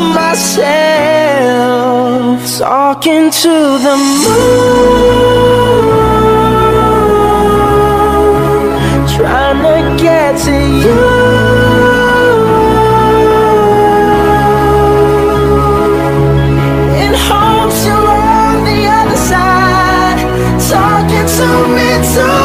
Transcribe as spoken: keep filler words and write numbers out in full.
myself, talking to the moon, trying to get to you. In hopes you're on the other side, talking to me too.